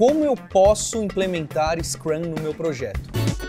como eu posso implementar Scrum no meu projeto?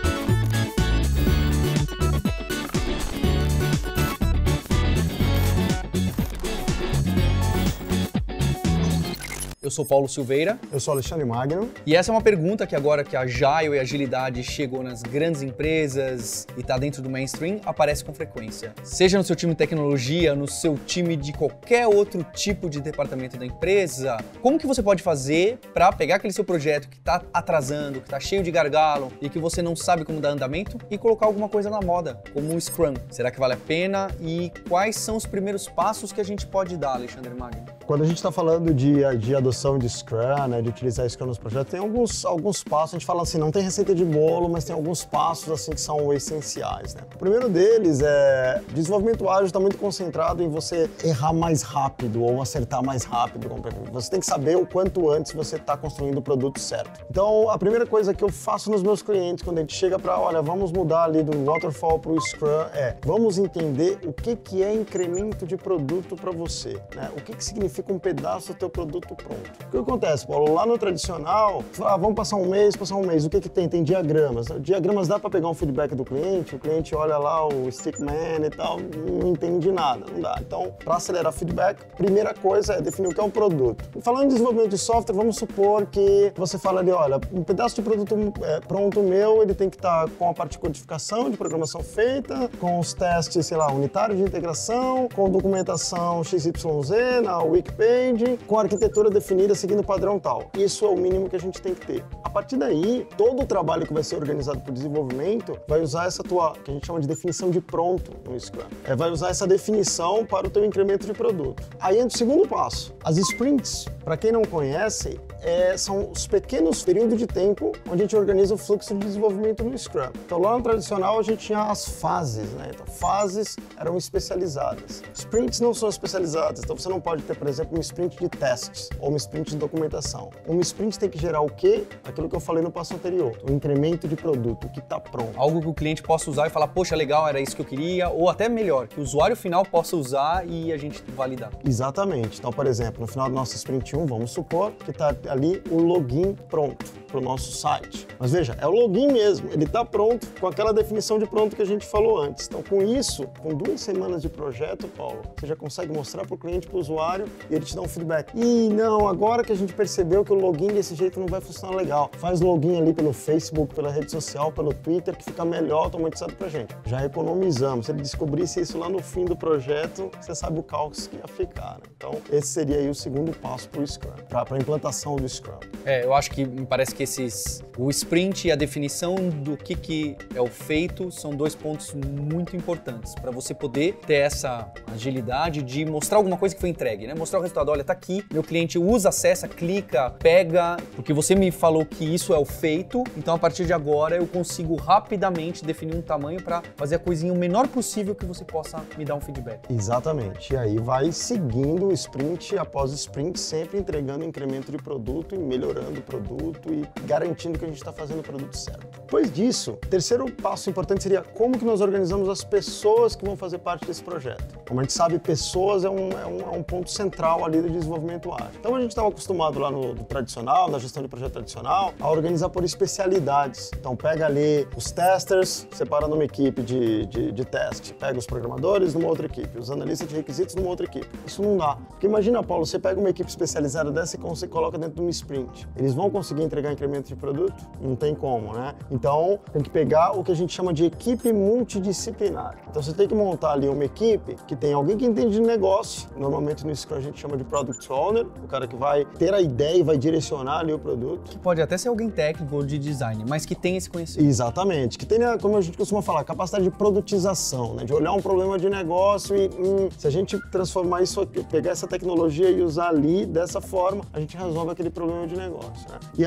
Eu sou Paulo Silveira. Eu sou Alexandre Magno. E essa é uma pergunta que agora que a Agile e a Agilidade chegou nas grandes empresas e está dentro do mainstream, aparece com frequência. Seja no seu time de tecnologia, no seu time de qualquer outro tipo de departamento da empresa, como que você pode fazer para pegar aquele seu projeto que está atrasando, que está cheio de gargalo e que você não sabe como dar andamento e colocar alguma coisa na moda, como o Scrum? Será que vale a pena? E quais são os primeiros passos que a gente pode dar, Alexandre Magno? Quando a gente está falando de adoção de Scrum, né, de utilizar Scrum nos projetos, tem alguns passos. A gente fala assim, não tem receita de bolo, mas tem alguns passos assim que são essenciais, né? O primeiro deles é desenvolvimento ágil está muito concentrado em você errar mais rápido ou acertar mais rápido. Você tem que saber o quanto antes você está construindo o produto certo. Então, a primeira coisa que eu faço nos meus clientes quando a gente chega para, olha, vamos mudar ali do Waterfall para o Scrum, vamos entender o que é incremento de produto para você, né? O que significa um pedaço do teu produto pronto. O que acontece, Paulo? Lá no tradicional, vamos passar um mês. O que tem? Tem diagramas. Diagramas dá para pegar um feedback do cliente, o cliente olha lá o Stickman e tal, não entende nada, não dá. Então, para acelerar feedback, primeira coisa é definir o que é um produto. Falando em desenvolvimento de software, vamos supor que você fala ali, olha, um pedaço de produto pronto meu, ele tem que estar com a parte de codificação, de programação feita, com os testes, sei lá, unitários de integração, com documentação XYZ na Wikipage, com a arquitetura definida seguindo o padrão tal. Isso é o mínimo que a gente tem que ter. A partir daí, todo o trabalho que vai ser organizado para o desenvolvimento vai usar essa tua, que a gente chama de definição de pronto no Scrum. Vai usar essa definição para o teu incremento de produto. Aí entra o segundo passo. As sprints, para quem não conhece, são os pequenos períodos de tempo onde a gente organiza o fluxo de desenvolvimento no Scrum. Então lá no tradicional a gente tinha as fases, né? Então fases eram especializadas. Sprints não são especializadas, então você não pode ter, por exemplo, um sprint de testes ou um sprint de documentação. Um sprint tem que gerar o quê? Aquilo que eu falei no passo anterior, o incremento de produto, que está pronto. Algo que o cliente possa usar e falar, poxa, legal, era isso que eu queria, ou até melhor, que o usuário final possa usar e a gente validar. Exatamente. Então, por exemplo, no final do nosso sprint 1, vamos supor que está ali o login pronto para o nosso site. Mas veja, é o login mesmo, ele está pronto com aquela definição de pronto que a gente falou antes. Então, com isso, com 2 semanas de projeto, Paulo, você já consegue mostrar para o cliente, para o usuário, e ele te dá um feedback. E não, agora que a gente percebeu que o login desse jeito não vai funcionar legal. Faz login ali pelo Facebook, pela rede social, pelo Twitter, que fica melhor automatizado para a gente. Já economizamos. Se ele descobrisse isso lá no fim do projeto, você sabe o caos que ia ficar, né? Então, esse seria aí o segundo passo para o Scrum, para a implantação do Scrum. Eu acho que me parece que o sprint e a definição do que é o feito são 2 pontos muito importantes para você poder ter essa agilidade de mostrar alguma coisa que foi entregue, né? Mostrar o resultado, olha, tá aqui, meu cliente usa, acessa, clica, pega, porque você me falou que isso é o feito, então a partir de agora eu consigo rapidamente definir um tamanho para fazer a coisinha o menor possível que você possa me dar um feedback. Exatamente, e aí vai seguindo o sprint após sprint, sempre entregando incremento de produto e melhorando o produto e garantindo que a gente está fazendo o produto certo. Depois disso, o terceiro passo importante seria como que nós organizamos as pessoas que vão fazer parte desse projeto. Como a gente sabe, pessoas é um ponto central ali do desenvolvimento ágil. Então a gente estava acostumado lá no tradicional, na gestão de projeto tradicional, a organizar por especialidades. Então pega ali os testers, separa numa equipe de teste, pega os programadores numa outra equipe, os analistas de requisitos numa outra equipe. Isso não dá. Porque imagina, Paulo, você pega uma equipe especializada dessa e você coloca dentro de um sprint. Eles vão conseguir entregar incremento de produto? Não tem como, né? Então, tem que pegar o que a gente chama de equipe multidisciplinar. Então, você tem que montar ali uma equipe que tem alguém que entende de negócio. Normalmente, no Scrum, a gente chama de Product Owner, o cara que vai ter a ideia e vai direcionar ali o produto. Que pode até ser alguém técnico ou de design, mas que tem esse conhecimento. Exatamente. Que tenha, como a gente costuma falar, capacidade de produtização, né? De olhar um problema de negócio e, se a gente transformar isso aqui, pegar essa tecnologia e usar ali dessa forma, a gente resolve aquele problema de negócio, né? E aí,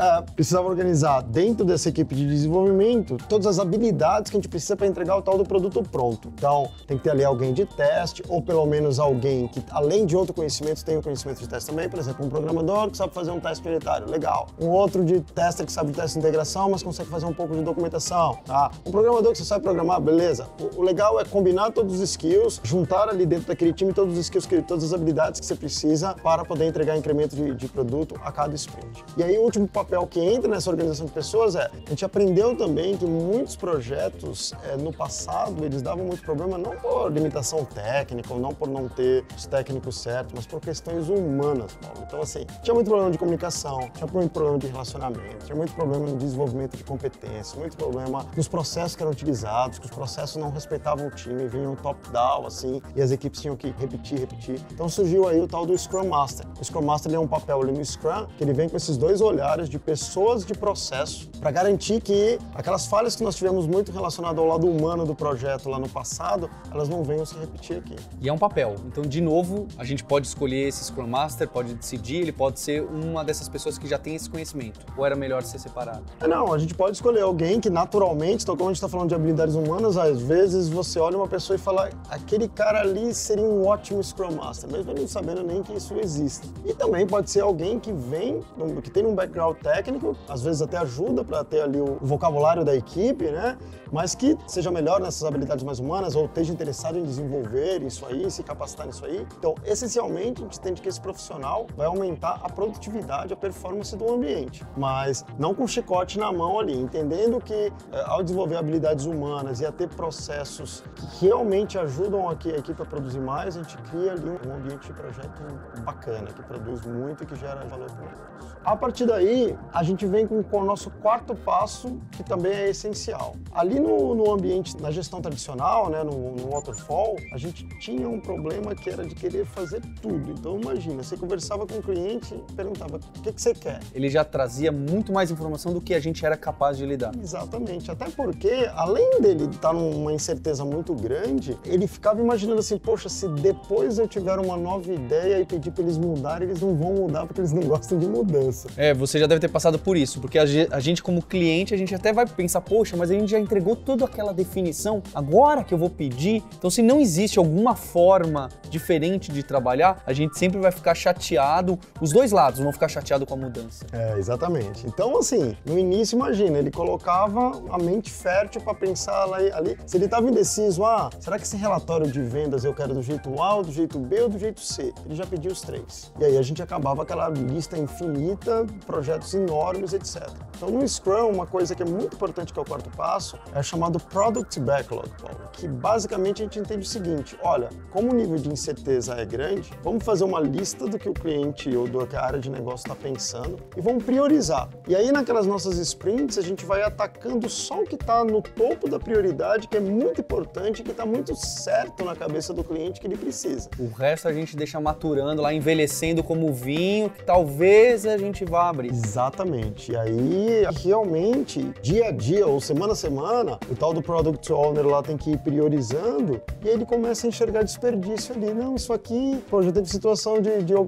precisava organizar dentro dessa equipe de desenvolvimento todas as habilidades que a gente precisa para entregar o tal do produto pronto. Então, tem que ter ali alguém de teste, ou pelo menos alguém que, além de outro conhecimento, tem o conhecimento de teste também. Por exemplo, um programador que sabe fazer um teste prioritário, legal. Um outro de tester que sabe de teste de integração, mas consegue fazer um pouco de documentação, tá? Um programador que você sabe programar, beleza. O legal é combinar todos os skills, juntar ali dentro daquele time todos os skills, todas as habilidades que você precisa para poder entregar incremento de produto a cada sprint. E aí o último papel que entra nessa organização de pessoas a gente aprendeu também que muitos projetos no passado eles davam muito problema não por limitação técnica ou não por não ter os técnicos certos, mas por questões humanas, Paulo. Então assim, tinha muito problema de comunicação, tinha muito problema de relacionamento, tinha muito problema no desenvolvimento de competências, muito problema nos processos que eram utilizados, que os processos não respeitavam o time, vinham top-down assim, e as equipes tinham que repetir. Então surgiu aí o tal do Scrum Master. O Scrum Master ele é um papel ali no Scrum, que ele vem com esses dois olhares de pessoas de processo para garantir que aquelas falhas que nós tivemos muito relacionadas ao lado humano do projeto lá no passado, elas não venham se repetir aqui. E é um papel. Então, de novo, a gente pode escolher esse Scrum Master, pode decidir, ele pode ser uma dessas pessoas que já tem esse conhecimento. Ou era melhor ser separado? Não, a gente pode escolher alguém que naturalmente, então como a gente está falando de habilidades humanas, às vezes você olha uma pessoa e fala, aquele cara ali seria um ótimo Scrum Master, mesmo não sabendo nem que isso existe. E também pode ser alguém que vem, que tem um background técnico, às vezes até ajuda para ter ali o vocabulário da equipe, né? Mas que seja melhor nessas habilidades mais humanas ou esteja interessado em desenvolver isso aí, se capacitar nisso aí. Então, essencialmente, a gente entende que esse profissional vai aumentar a produtividade, a performance do ambiente, mas não com chicote na mão ali, entendendo que ao desenvolver habilidades humanas e a ter processos que realmente ajudam aqui a equipe a produzir mais, a gente cria ali um ambiente de projeto bacana, que produz muito e que gera valor para o negócio. A partir daí, a gente vem com o nosso quarto passo, que também é essencial. Ali no ambiente, na gestão tradicional, né, no waterfall, a gente tinha um problema que era de querer fazer tudo. Então imagina, você conversava com o cliente e perguntava, o que você quer? Ele já trazia muito mais informação do que a gente era capaz de lidar. Exatamente, até porque, além dele estar numa incerteza muito grande, ele ficava imaginando assim, poxa, se depois eu tiver uma nova ideia e pedir para eles mudarem, eles não vão mudar porque eles não gostam de mudança. Você já deve ter passado por isso, porque a gente como cliente, a gente até vai pensar, poxa, mas a gente já entregou toda aquela definição, agora que eu vou pedir? Então, se não existe alguma forma diferente de trabalhar, a gente sempre vai ficar chateado, os dois lados vão ficar chateados com a mudança. Exatamente. Então, assim, no início, imagina, ele colocava a mente fértil para pensar ali, se ele estava indeciso, será que esse relatório de vendas eu quero do jeito A, do jeito B ou do jeito C? Ele já pediu os três. E aí a gente acabava aquela lista infinita, projetos enormes, etc. Então, no Scrum, uma coisa que é muito importante, que é o quarto passo, é chamado Product Backlog, Paulo, que basicamente a gente entende o seguinte, olha, como o nível de incerteza é grande, vamos fazer uma lista do que o cliente ou do que a área de negócio está pensando e vamos priorizar. E aí, naquelas nossas sprints, a gente vai atacando só o que está no topo da prioridade, que é muito importante, que está muito certo na cabeça do cliente que ele precisa. O resto a gente deixa maturando lá, envelhecendo como vinho, que talvez a gente vá abrir. Exatamente. E aí, realmente, dia a dia ou semana a semana, o tal do Product Owner lá tem que ir priorizando e aí ele começa a enxergar desperdício ali. Não, isso aqui, já teve situação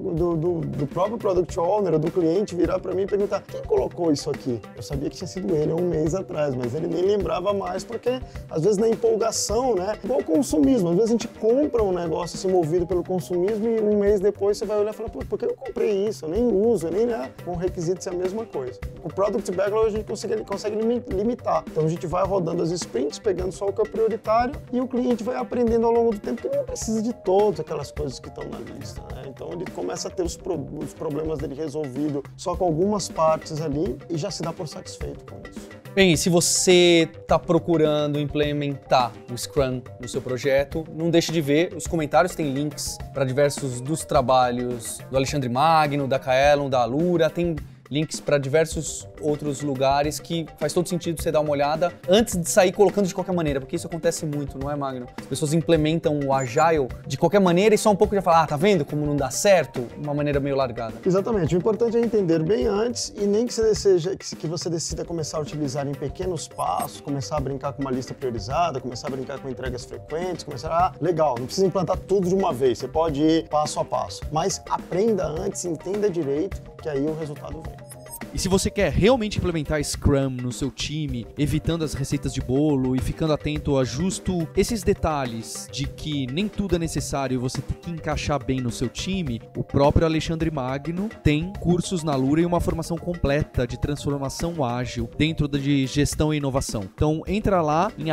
do próprio Product Owner ou do cliente virar para mim e perguntar, quem colocou isso aqui? Eu sabia que tinha sido ele há um mês atrás, mas ele nem lembrava mais, porque às vezes na empolgação, né? Igual o consumismo, às vezes a gente compra um negócio assim, movido pelo consumismo e um mês depois você vai olhar e falar, por que eu comprei isso? Eu nem uso, nem com requisitos é a mesma coisa. O Product Backlog a gente consegue limitar. Então a gente vai rodando as sprints, pegando só o que é prioritário e o cliente vai aprendendo ao longo do tempo que ele não precisa de todas aquelas coisas que estão na lista, né? Então ele começa a ter os problemas dele resolvido só com algumas partes ali e já se dá por satisfeito com isso. Bem, e se você está procurando implementar o Scrum no seu projeto, não deixe de ver, os comentários têm links para diversos dos trabalhos do Alexandre Magno, da Kaelon, da Alura, tem links para diversos outros lugares que faz todo sentido você dar uma olhada antes de sair colocando de qualquer maneira, porque isso acontece muito, não é, Magno? As pessoas implementam o Agile de qualquer maneira e só um pouco já falam, tá vendo como não dá certo? Uma maneira meio largada. Exatamente, o importante é entender bem antes e nem que você decida começar a utilizar em pequenos passos, começar a brincar com uma lista priorizada, começar a brincar com entregas frequentes, legal, não precisa implantar tudo de uma vez, você pode ir passo a passo, mas aprenda antes, entenda direito, que aí o resultado vem. E se você quer realmente implementar Scrum no seu time, evitando as receitas de bolo e ficando atento a justo esses detalhes de que nem tudo é necessário e você tem que encaixar bem no seu time, o próprio Alexandre Magno tem cursos na Alura e uma formação completa de transformação ágil dentro de gestão e inovação. Então entra lá em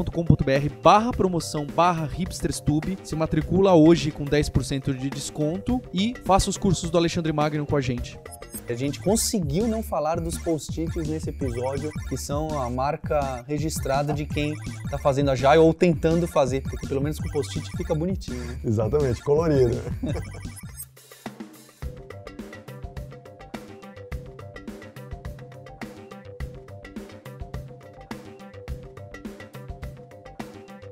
alura.com.br/promoção/hipsterstube, se matricula hoje com 10% de desconto e faça os cursos do Alexandre Magno com a gente. A gente conseguiu não falar dos post-its nesse episódio, que são a marca registrada de quem está fazendo Agile ou tentando fazer, porque pelo menos com o post-it fica bonitinho, né? Exatamente, colorido.